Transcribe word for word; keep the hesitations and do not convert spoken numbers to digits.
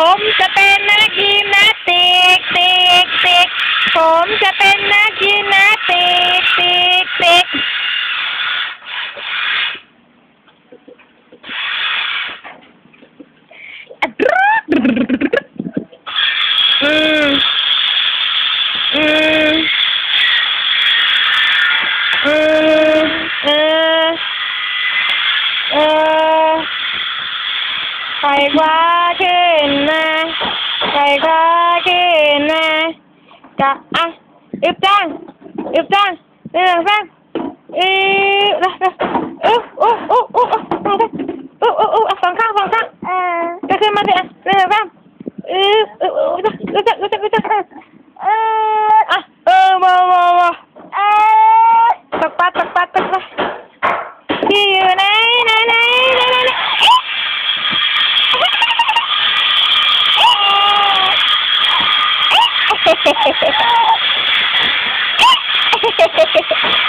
ผมจะเป็นนักยิมนาสติกติกติกผมจะเป็นนักยิมนาสติกติกติกอืมอืมอืมเออเออไปกว่าขึ้นนะไปกว่าขึ้นนะกะอ่ะอึบจังอึบจังเรื่องจังอึบนะอึบอุ๊อุ๊อุ๊อุ๊อุ๊อุ๊อุ๊สองข้างสองข้างเออจะขึ้นมาสิอ่ะเรื่องจังอึบอึบอึบอึบจังอึบจังอึบจังเอออ่ะเออมามามาเออตกปลาตกปลาตกปลาที่อยู่ไหนไหนไหนไหนไหนไหนเฮ้เฮ้เฮ้เฮ้